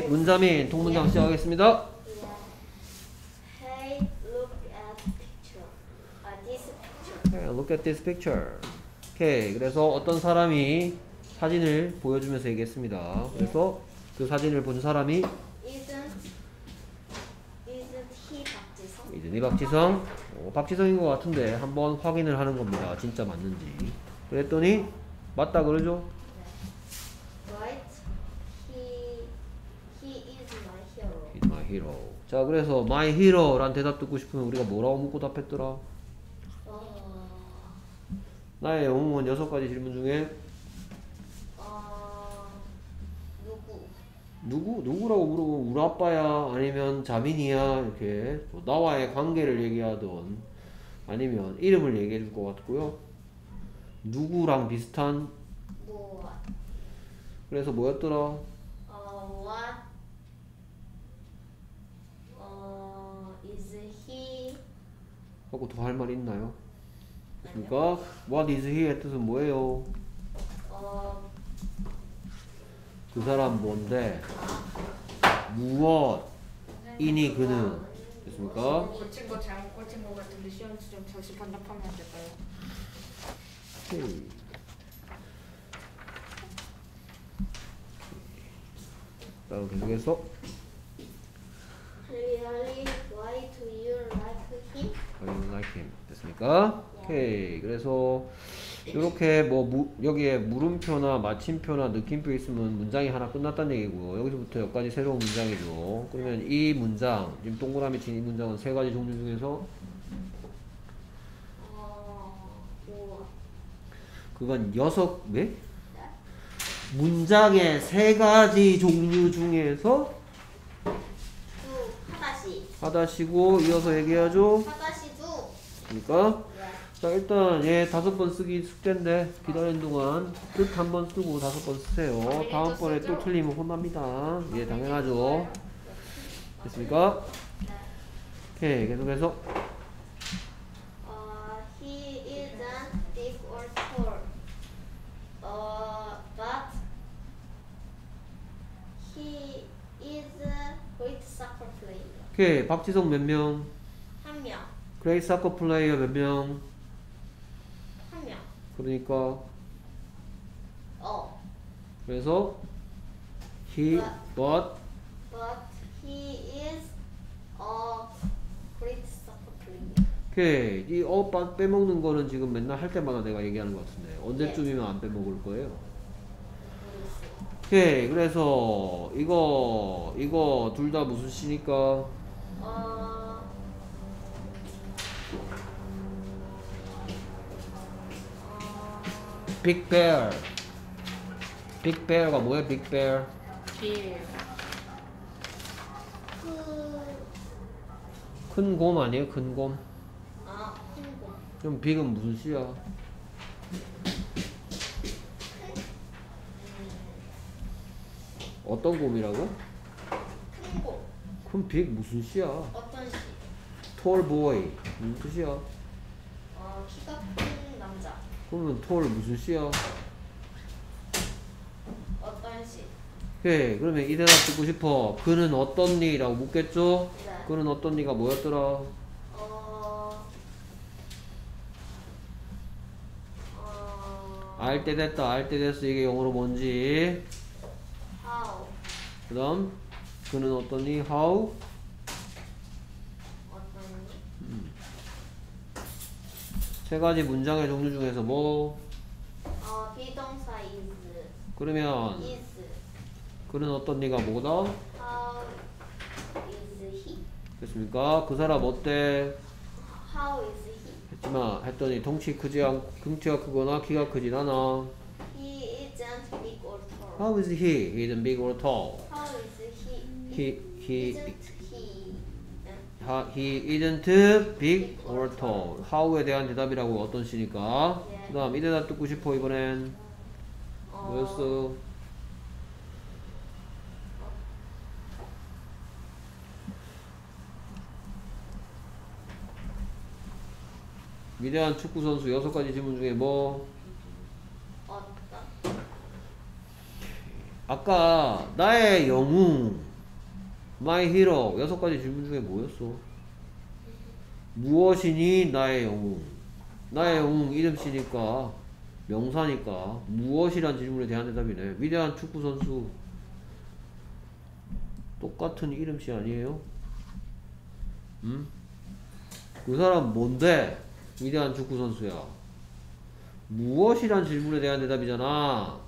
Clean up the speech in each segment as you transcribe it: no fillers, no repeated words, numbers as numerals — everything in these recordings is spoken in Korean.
문자민 통문장 시작하겠습니다. Hey, look at picture. This picture. Okay, look at this picture. 오케이. 그래서 어떤 사람이 사진을 보여주면서 얘기했습니다. 그래서 그 사진을 본 사람이 Isn't he 박지성? 이준이 박지성. 박지성인 것 같은데 한번 확인을 하는 겁니다. 진짜 맞는지. 그랬더니 맞다 그러죠. Right? He is my hero. He's my hero. 자, 그래서 my hero란 대답 듣고 싶으면 우리가 뭐라고 묻고 답했더라? 나의 영웅은 6가지 질문 중에 누구라고 물어보면 우리 아빠야 아니면 자민이야 이렇게 나와의 관계를 얘기하던 아니면 이름을 얘기해 줄 것 같고요. 누구랑 비슷한 What? 그래서 뭐였더라? What? Is he? 하고 더 할 말 있나요? 그러니까 what is he의 뜻은 뭐예요? 그 사람 뭔데? 무엇이니 그는? 됐습니까? 고친 거 잘못 고친 거 같은데 시험 좀 다시 반납하면 안 될까요? 오케이. 다음 계속해서 Really? Why do you like him? Why you like him? 됐습니까? 오케이. 그래서 이렇게 뭐 여기에 물음표나 마침표나 느낌표 있으면 문장이 하나 끝났다는 얘기고요. 여기서부터 여기까지 새로운 문장이죠. 그러면 이 문장, 지금 동그라미 친 이 문장은 3가지 종류 중에서 그건 왜? 문장의 3가지 종류 중에서 하다시고 이어서 얘기하죠. 그러니까 자, 일단 얘 5번 쓰기 숙제인데 기다리는 동안 뜻 한번 쓰고 5번 쓰세요. 다음번에 또 틀리면 혼납니다. 예, 당연하죠. 됐습니까? 오케이, 계속해서 He isn't big or tall. But he is a great soccer player. 오케이, 박지성 몇 명? 1명. 그레이트 사커 플레이어 몇 명? 1명. 그러니까 그래서 but he is a great soccer player. 오케이, 이 빼먹는 거는 지금 맨날 할 때마다 내가 얘기하는 것 같은데 언제쯤이면 안 빼먹을 거예요? 오케이, 그래서 이거 둘 다 무슨 시니까 빅 베어. 빅 베어가 뭐야? 빅 베어. 큰 곰 아니에요? 큰 곰. 큰 곰. 그럼 빅은 무슨 시야? 어떤 곰이라고? 큰 곰. 그럼 빅 무슨 시야? 어떤 시? 톨 보이 무슨 뜻이야? 키가 큰 남자. 그러면 톨 무슨 시야? 어떤 시? 오케이, 그러면 이 대답 듣고 싶어. 그는 어떤 니라고 묻겠죠? 네. 그는 어떤 니가 뭐였더라? 알 때 됐다. 알 때 됐어. 이게 영어로 뭔지. How? 그 다음 그는 어떤 니? How? 어떤 시? 3가지 문장의 종류 중에서 뭐? 비동사 is. 그러면 is. 그는 어떤 니가 뭐다? How is he? 됐습니까? 그 사람 어때? How is he? 했더니 등치가 크거나 키가 크진 않아. He isn't big or tall. How is he? He isn't big or tall. How is he? He Isn't he? isn't big or tall. How에 대한 대답이라고 어떤 시니까. 네. 그 다음 이 대답 듣고 싶어 이번엔. 뭐였어? 위대한 축구선수 6가지 질문 중에 뭐? 어떤? 아까 나의 영웅 My hero. 6가지 질문 중에 뭐였어? 무엇이니 나의 영웅? 나의 영웅 이름씨니까 명사니까 무엇이란 질문에 대한 대답이네. 위대한 축구선수 똑같은 이름씨 아니에요? 응? 그 사람 뭔데? 위대한 축구선수야. 무엇이란 질문에 대한 대답이잖아.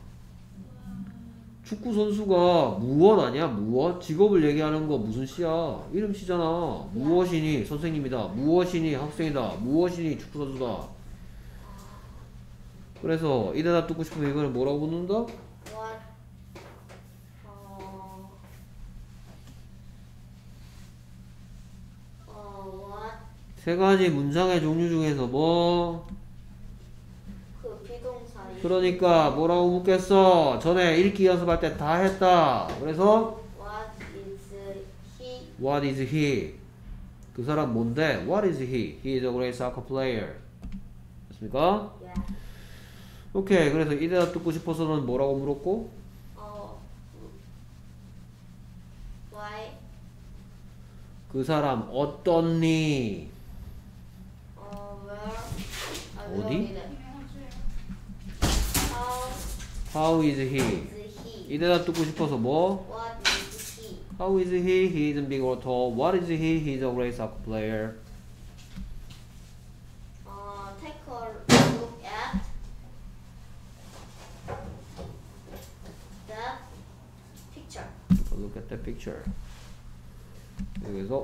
축구선수가 무엇 아니야? 무엇? 직업을 얘기하는 거 무슨 씨야? 이름씨잖아. 무엇이니? 선생님이다. 무엇이니? 학생이다. 무엇이니? 축구선수다. 그래서 이 대답 듣고 싶으면 이거는 뭐라고 묻는다? What? What? 세 가지 문장의 종류 중에서 뭐? 그 비동사. 그러니까 뭐라고 묻겠어? 전에 읽기 연습할 때 다 했다. 그래서 What is he? What is he? 그 사람 뭔데? What is he? He is a great soccer player. 됐습니까? Yeah. 오케이. 그래서 이 대답 듣고 싶어서는 뭐라고 물었고? Why? 그 사람 어떻니? Where? 어디? How How is he? is he? 이 대답 듣고 싶어서 뭐? What is he? How is he? He isn't big or tall. What is he? He's a great soccer player. Take a look at the picture. Look at the picture. 여기서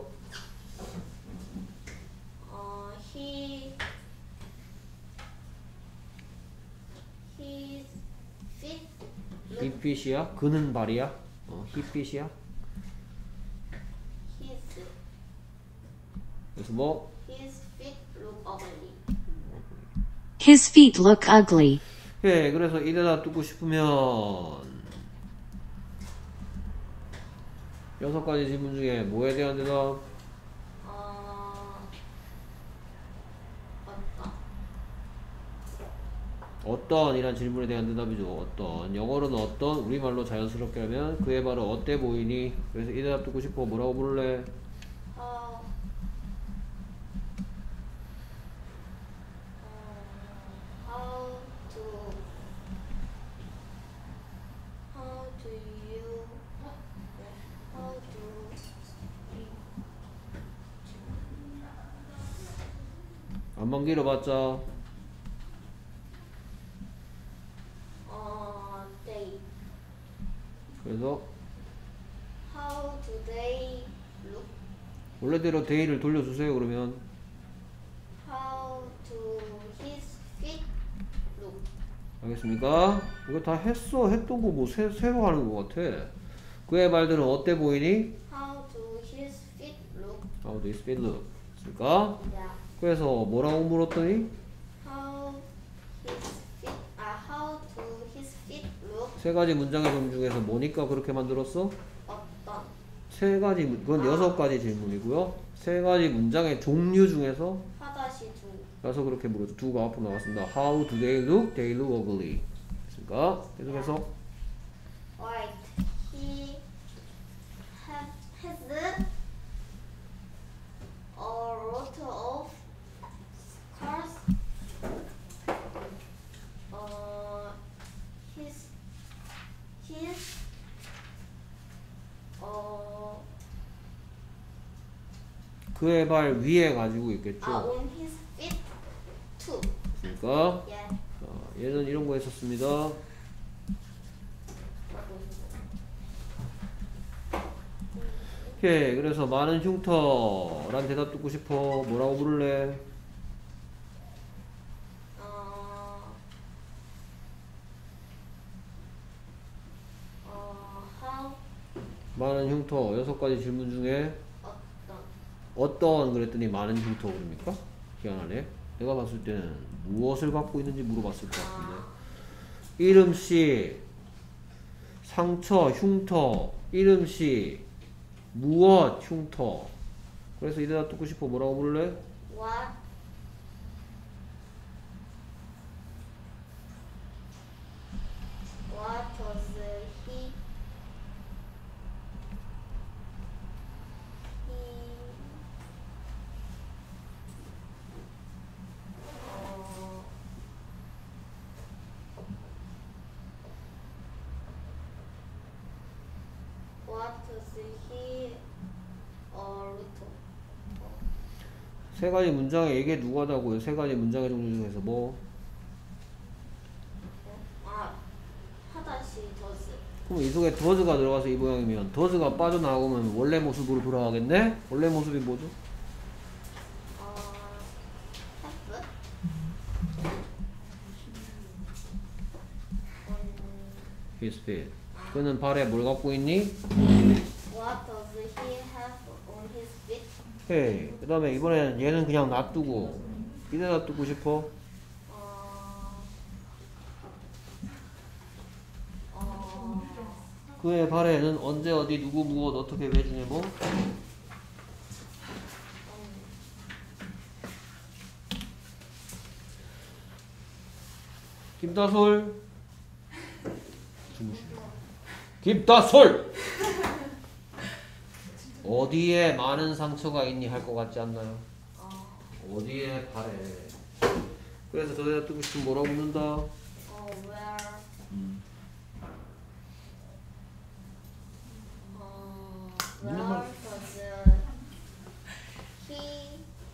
His feet 힙핏이야? 그는 발이야? 힙핏이야? his 그래서 뭐? his feet look ugly. His feet look ugly. 예, 그래서 이 대답 듣고 싶으면 6가지 질문 중에 뭐에 대한 대답? 어떤 이란 질문에 대한 대답이죠. 어떤. 영어로는 어떤, 우리말로 자연스럽게 하면 그의 발은 어때 보이니? 그래서 이 대답 듣고 싶어. 뭐라고 부를래? How how do how do you how do 안만 길어봤자 they 그래서 how do they look? 원래대로 데이를 돌려주세요. 그러면 How do his feet look? 알겠습니까? 이거 다 했어. 했던 거 뭐 새로 하는 거 같아. 그의 발들은 어때 보이니? How do his feet look? How do his feet look? 됐습니까? Yeah. 그래서 뭐라고 물었더니 How do his feet look? 세 가지 문장의 종류 중에서 뭐니까 그렇게 만들었어? 어떤? 세 가지 그건 6가지 질문이고요. 세 가지 문장의 종류 중에서 하다시 두. 그래서 그렇게 물었죠. 두가 앞으로 나왔습니다. How do they look? They look ugly. 됐습니까? 계속해서 Right. He has a lot of scars. His 그의 발 위에 가지고 있겠죠. on his feet too. 됐습니까? Yeah. 자, 얘는 이런 거 했었습니다. 오케이. 그래서 많은 흉터란 대답 듣고 싶어. 뭐라고 부를래? How 많은 흉터 6가지 질문 중에 어떤 어떤 그랬더니 많은 흉터 그럽니까? 희한하네. 내가 봤을 때는 무엇을 갖고 있는지 물어봤을 것 같은데. 이름씨, 상처, 흉터, 이름씨, 무엇, 흉터. 그래서 이 대답 듣고 싶어. 뭐라고 부를래? what what does he does he root? 세 가지 문장에 이게 누가다고요? 세 가지 문장의 종류 중에서 뭐? 하다시 does. 그럼 이 속에 does가 들어가서 이 모양이면 does가 빠져나가면 원래 모습으로 돌아가겠네? 원래 모습이 뭐죠? have. his feet. 그는 발에 뭘 갖고 있니? What does he have on his feet? 오케이. 그 다음에 이번에는 얘는 그냥 놔두고 이대 놔두고 싶어? 그의 발에는 언제 어디 누구 무엇 어떻게 왜 중에 뭐? 김다솔 김다솔 어디에 많은 상처가 있니 할 것 같지 않나요? 어디에 발에 그래서 저대로 뜨고 싶으면 뭐라고 묻는다? Where? 묻는 Where 말 does he?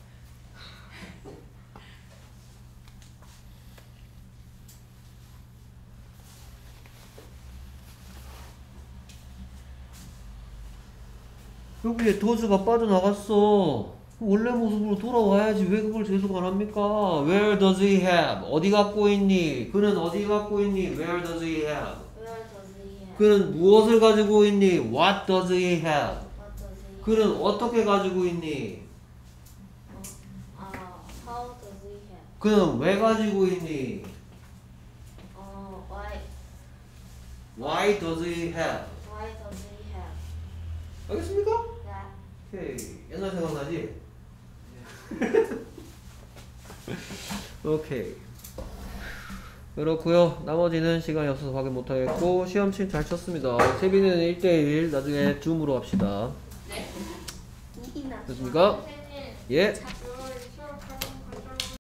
여기에 does가 빠져나갔어. 원래 모습으로 돌아와야지 왜 그걸 계속 안 합니까? Where does he have? 어디 갖고 있니? 그는 어디 갖고 있니? Where does he have? Where does he have? 그는 무엇을 가지고 있니? What does he have? What does he have? 그는 어떻게 가지고 있니? How does he have? 그는 왜 가지고 있니? Why? Why does he have? Why does he have? 알겠습니까? 네. 오케이. 옛날 생각나지? 오케이. 그렇고요. 나머지는 시간이 없어서 확인 못하겠고 시험침 잘 쳤습니다. 세비는 1대1 나중에 줌으로 합시다. 이나. 됐습니까? 선생님 예. 자-